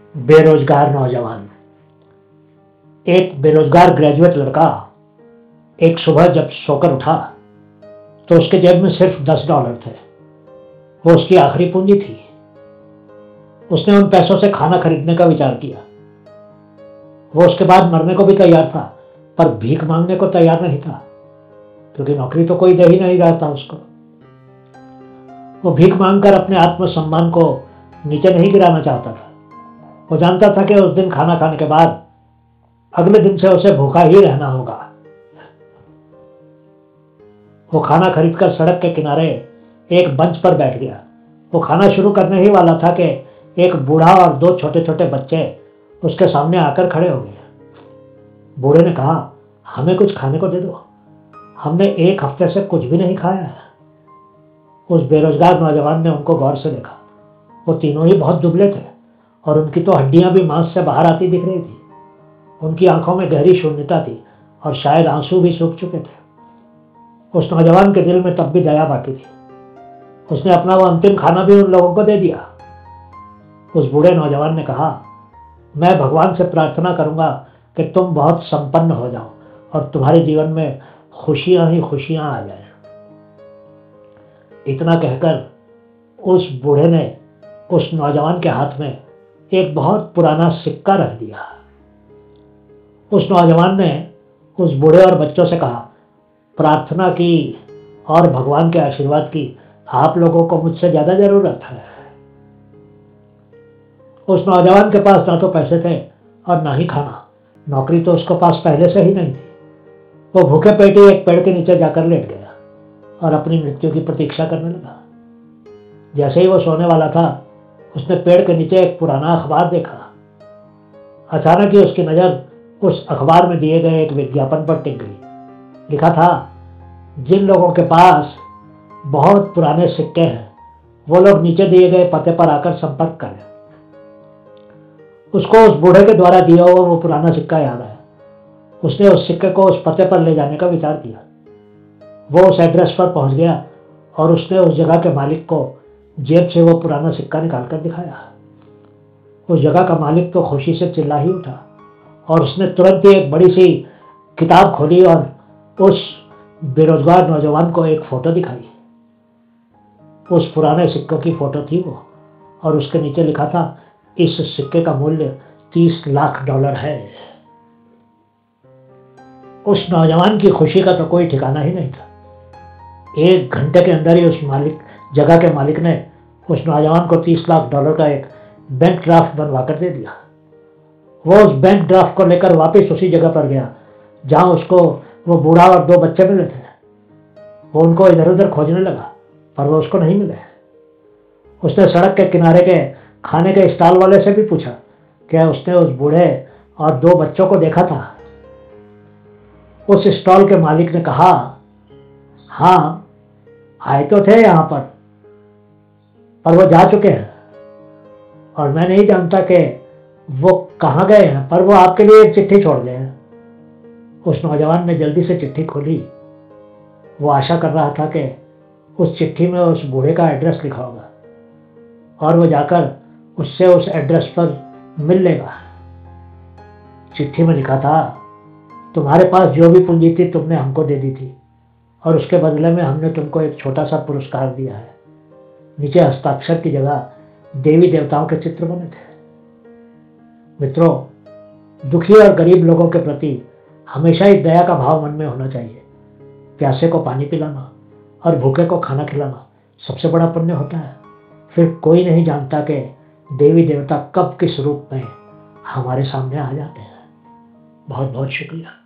बेरोजगार नौजवान। एक बेरोजगार ग्रेजुएट लड़का एक सुबह जब सोकर उठा तो उसके जेब में सिर्फ $10 थे। वो उसकी आखिरी पूंजी थी। उसने उन पैसों से खाना खरीदने का विचार किया। वो उसके बाद मरने को भी तैयार था, पर भीख मांगने को तैयार नहीं था, क्योंकि नौकरी तो कोई दे ही नहीं रहा था उसको। वो भीख मांगकर अपने आत्मसम्मान को नीचे नहीं गिराना चाहता था। वो जानता था कि उस दिन खाना खाने के बाद अगले दिन से उसे भूखा ही रहना होगा। वो खाना खरीदकर सड़क के किनारे एक बेंच पर बैठ गया। वो खाना शुरू करने ही वाला था कि एक बूढ़ा और 2 छोटे छोटे बच्चे उसके सामने आकर खड़े हो गए। बूढ़े ने कहा, हमें कुछ खाने को दे दो, हमने 1 हफ्ते से कुछ भी नहीं खाया है। उस बेरोजगार नौजवान ने उनको गौर से देखा। वो तीनों ही बहुत दुबले थे और उनकी तो हड्डियां भी मांस से बाहर आती दिख रही थी। उनकी आंखों में गहरी शून्यता थी और शायद आंसू भी सूख चुके थे। उस नौजवान के दिल में तब भी दया बाकी थी। उसने अपना वो अंतिम खाना भी उन लोगों को दे दिया। उस बूढ़े नौजवान ने कहा, मैं भगवान से प्रार्थना करूंगा कि तुम बहुत संपन्न हो जाओ और तुम्हारे जीवन में खुशियां ही खुशियां आ जाए। इतना कहकर उस बूढ़े ने उस नौजवान के हाथ में एक बहुत पुराना सिक्का रख दिया। उस नौजवान ने उस बूढ़े और बच्चों से कहा, प्रार्थना की और भगवान के आशीर्वाद की आप लोगों को मुझसे ज्यादा जरूरत है। उस नौजवान के पास ना तो पैसे थे और ना ही खाना। नौकरी तो उसके पास पहले से ही नहीं थी। वो भूखे पेटे एक पेड़ के नीचे जाकर लेट गया और अपनी मृत्यु की प्रतीक्षा करने लगा। जैसे ही वो सोने वाला था, उसने पेड़ के नीचे एक पुराना अखबार देखा। अचानक ही उसकी नजर उस अखबार में दिए गए एक विज्ञापन पर टिक गई। लिखा था, जिन लोगों के पास बहुत पुराने सिक्के हैं वो लोग नीचे दिए गए पते पर आकर संपर्क करें। उसको उस बूढ़े के द्वारा दिया हुआ वो पुराना सिक्का याद आया। उसने उस सिक्के को उस पते पर ले जाने का विचार किया। वो उस एड्रेस पर पहुंच गया और उसने उस जगह के मालिक को जेब से वो पुराना सिक्का निकालकर दिखाया। उस जगह का मालिक तो खुशी से चिल्ला ही उठा और उसने तुरंत ही एक बड़ी सी किताब खोली और उस बेरोजगार नौजवान को एक फोटो दिखाई। उस पुराने सिक्कों की फोटो थी वो, और उसके नीचे लिखा था, इस सिक्के का मूल्य $30 लाख है। उस नौजवान की खुशी का तो कोई ठिकाना ही नहीं था। 1 घंटे के अंदर ही उस जगह के मालिक ने उस नौजवान को $30 लाख का एक बैंक ड्राफ्ट बनवा कर दे दिया। वो उस बैंक ड्राफ्ट को लेकर वापस उसी जगह पर गया जहां उसको वो बूढ़ा और 2 बच्चे मिले थे। वो उनको इधर उधर खोजने लगा, पर वो उसको नहीं मिले। उसने सड़क के किनारे के खाने के स्टॉल वाले से भी पूछा क्या उसने उस बूढ़े और 2 बच्चों को देखा था। उस स्टॉल के मालिक ने कहा, हाँ आए तो थे यहां पर वो जा चुके हैं और मैं नहीं जानता कि वो कहां गए हैं, पर वो आपके लिए एक चिट्ठी छोड़ गए हैं। उस नौजवान ने जल्दी से चिट्ठी खोली। वो आशा कर रहा था कि उस चिट्ठी में उस बूढ़े का एड्रेस लिखा होगा और वो जाकर उससे उस एड्रेस पर मिल लेगा। चिट्ठी में लिखा था, तुम्हारे पास जो भी पूंजी थी तुमने हमको दे दी थी और उसके बदले में हमने तुमको एक छोटा सा पुरस्कार दिया है। नीचे हस्ताक्षर की जगह देवी देवताओं के चित्र बने थे। मित्रों, दुखी और गरीब लोगों के प्रति हमेशा ही दया का भाव मन में होना चाहिए। प्यासे को पानी पिलाना और भूखे को खाना खिलाना सबसे बड़ा पुण्य होता है। फिर कोई नहीं जानता कि देवी देवता कब किस रूप में हमारे सामने आ जाते हैं। बहुत बहुत शुक्रिया।